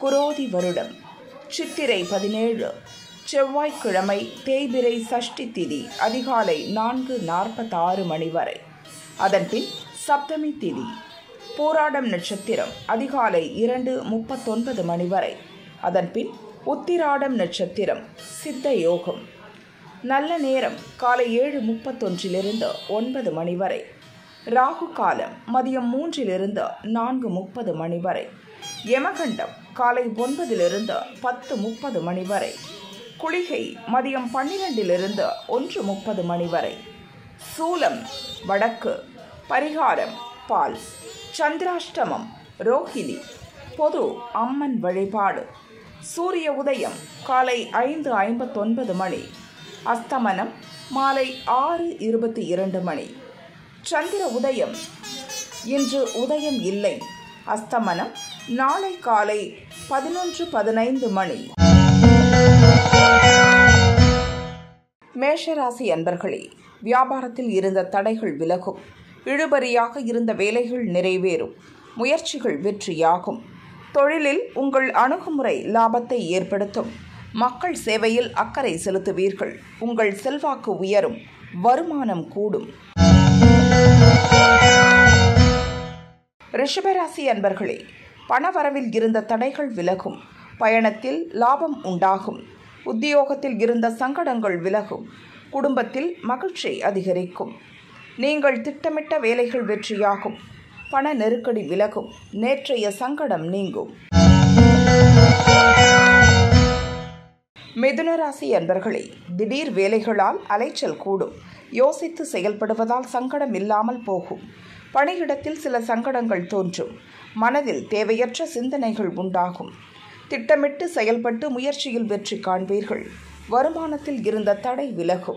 குரோதி வருடம் சித்திரை 17 செவ்வாய்க்கிழமை தேய்பிறை சஷ்டி திதி அதிகாலை 4:46 மணி வரை. அதன்பின் சப்தமி திதி போராடம் நட்சத்திரம் அதிகாலை 2:39 மணி வரை. அதன்பின் உத்திராடம் நட்சத்திரம் சித்த யோகம். நல்ல நேரம் காலை 7:31 9 மணி வரை. ராகு காலம் மதியம் 3 4:30 மணி வரை. யமகண்டம் காலை 9 10:30 மணி வரை. குளிகை மதியம் 12 1:30 மணி வரை. சூலம் வடக்கு. பரிகாரம் பால். சந்திராஷ்டமம் ரோஹிணி. பொது அம்மன் வழிபாடு. சூரிய உதயம் காலை 5:59 மணி. அஸ்தமனம் மாலை 6:22 மணி. சந்திர உதயம் இன்று உதயம் இல்லை. அஸ்தமனம் நாளை காலை 11:15 மணி. மேஷராசி அன்பர்களே, வியாபாரத்தில் இருந்த தடைகள் விலகும். இழுபறியாக இருந்த வேலைகள் நிறைவேறும். முயற்சிகள் வெற்றியாகும். தொழிலில் உங்கள் அணுகுமுறை லாபத்தை ஏற்படுத்தும். மக்கள் சேவையில் அக்கறை செலுத்துவீர்கள். உங்கள் செல்வாக்கு உயரும். வருமானம் கூடும். ரிஷபராசி அன்பர்களே, பணவரவில் இருந்த தடைகள் விலகும். பயணத்தில் லாபம் உண்டாகும். உத்தியோகத்தில் இருந்த சங்கடங்கள் விலகும். குடும்பத்தில் மகிழ்ச்சி அதிகரிக்கும். நீங்கள் திட்டமிட்ட வேலைகள் வெற்றியாகும். பண நெருக்கடி விலகும். நேற்றைய சங்கடம் நீங்கும். மிதுனராசி அன்பர்களே, திடீர் வேலைகளால் அலைச்சல் கூடும். யோசித்து செயல்படுவதால் சங்கடம் இல்லாமல் போகும். பணியிடத்தில் சில சங்கடங்கள் தோன்றும். மனதில் தேவையற்ற சிந்தனைகள் உண்டாகும். திட்டமிட்டு செயல்பட்டு முயற்சியில் வெற்றி காண்பீர்கள். வருமானத்தில் இருந்த தடை விலகும்.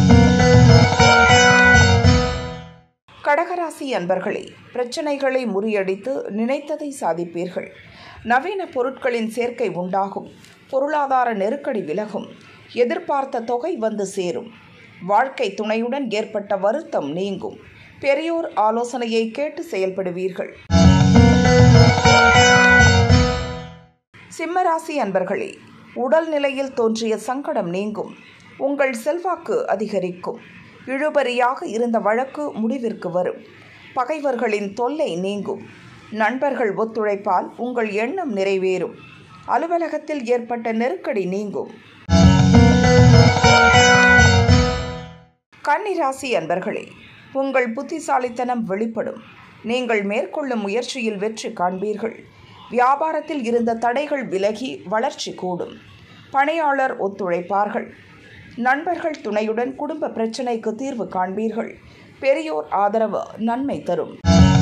கடகராசி அன்பர்களே, பிரச்சனைகளை முறியடித்து நினைத்ததை சாதிப்பீர்கள். நவீன பொருட்களின் சேர்க்கை உண்டாகும். பொருளாதார நெருக்கடி விலகும். எதிர்பார்த்த தொகை வந்து சேரும். வாழ்க்கை துணையுடன் ஏற்பட்ட வருத்தம் நீங்கும். பெரியோர் ஆலோசனையை கேட்டு செயல்படுவீர்கள். சிம்மராசி அன்பர்களே, உடல் நிலையில் தோன்றிய சங்கடம் நீங்கும். உங்கள் செல்வாக்கு அதிகரிக்கும். இழுபறியாக இருந்த வழக்கு முடிவிற்கு வரும். பகைவர்களின் தொல்லை நீங்கும். நண்பர்கள் ஒத்துழைப்பால் உங்கள் எண்ணம் நிறைவேறும். அலுவலகத்தில் ஏற்பட்ட நெருக்கடி நீங்கும். கன்னிராசி அன்பர்களே, உங்கள் புத்திசாலித்தனம் வெளிப்படும். நீங்கள் மேற்கொள்ளும் முயற்சியில் வெற்றி காண்பீர்கள். வியாபாரத்தில் இருந்த தடைகள் விலகி வளர்ச்சி கூடும். பணியாளர் ஒத்துழைப்பார்கள். நண்பர்கள் துணையுடன் குடும்ப பிரச்சினைக்கு தீர்வு காண்பீர்கள். பெரியோர் ஆதரவு நன்மை தரும்.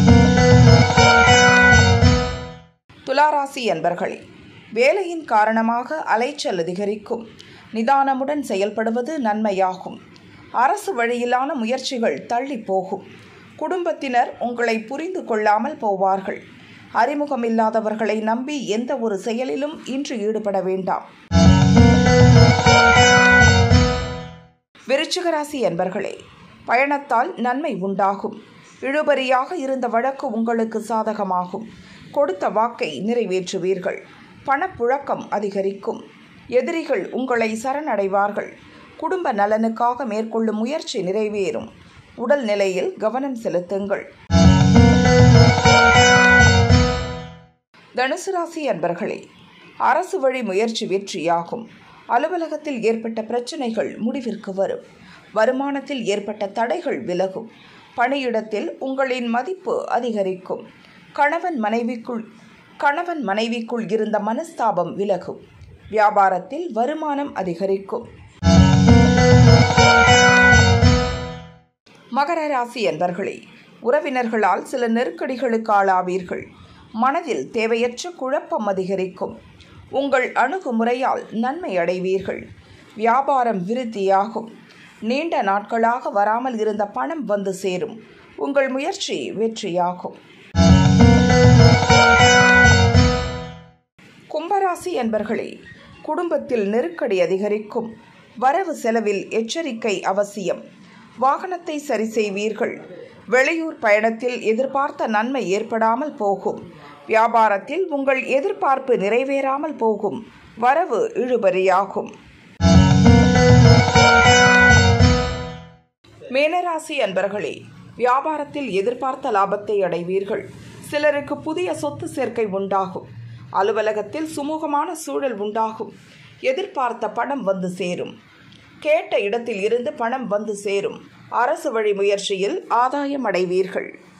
துலாராசி அன்பர்களே, வேலையின் காரணமாக அலைச்சல் அதிகரிக்கும். நிதானமுடன் செயல்படுவது நன்மையாகும். அரசு வழியிலான முயற்சிகள் தள்ளி போகும். குடும்பத்தினர் உங்களை புரிந்து கொள்ளாமல் போவார்கள். அறிமுகமில்லாதவர்களை நம்பி எந்த ஒரு செயலிலும் இன்று ஈடுபட வேண்டாம். விருச்சிகராசி அன்பர்களே, பயணத்தால் நன்மை உண்டாகும். இழுபறியாக இருந்த வழக்கு உங்களுக்கு சாதகமாகும். கொடுத்த வாக்கை நிறைவேற்றுவீர்கள். பணப்புழக்கம் அதிகரிக்கும். எதிரிகள் உங்களை சரணடைவார்கள். குடும்ப நலனுக்காக மேற்கொள்ளும் முயற்சி நிறைவேறும். உடல் நிலையில் கவனம் செலுத்துங்கள். தனுசு ராசி அன்பர்களே, அரசு வழி முயற்சி வெற்றியாகும். அலுவலகத்தில் ஏற்பட்ட பிரச்சனைகள் முடிவிற்கு வரும். வருமானத்தில் ஏற்பட்ட தடைகள் விலகும். பணியிடத்தில் உங்களின் மதிப்பு அதிகரிக்கும். கணவன் மனைவிக்குள் இருந்த மனஸ்தாபம் விலகும். வியாபாரத்தில் வருமானம் அதிகரிக்கும். மகர ராசி அன்பர்களே, உறவினர்களால் சில நெருக்கடிகளுக்கு ஆளாவீர்கள். மனதில் தேவையற்ற குழப்பம் அதிகரிக்கும். உங்கள் அணுகுமுறையால் நன்மை அடைவீர்கள். வியாபாரம் விருத்தியாகும். நீண்ட நாட்களாக வராமல் இருந்த பணம் வந்து சேரும். உங்கள் முயற்சி வெற்றியாகும். கும்பராசி அன்பர்களே, குடும்பத்தில் நெருக்கடி அதிகரிக்கும். வரவு செலவில் எச்சரிக்கை அவசியம். வாகனத்தை சரி செய்வீர்கள். வெளியூர் பயணத்தில் எதிர்பார்த்த நன்மை ஏற்படாமல் போகும். வியாபாரத்தில் உங்கள் எதிர்பார்ப்பு நிறைவேறாமல் போகும். வரவு இழுபறியாகும். மீனராசி அன்பர்களே, வியாபாரத்தில் எதிர்பார்த்த லாபத்தை அடைவீர்கள். சிலருக்கு புதிய சொத்து சேர்க்கை உண்டாகும். அலுவலகத்தில் சுமூகமான சூழல் உண்டாகும். எதிர்பார்த்த பணம் வந்து சேரும். கேட்ட இடத்தில் இருந்து பணம் வந்து சேரும். அரசு வழி முயற்சியில் ஆதாயம் அடைவீர்கள்.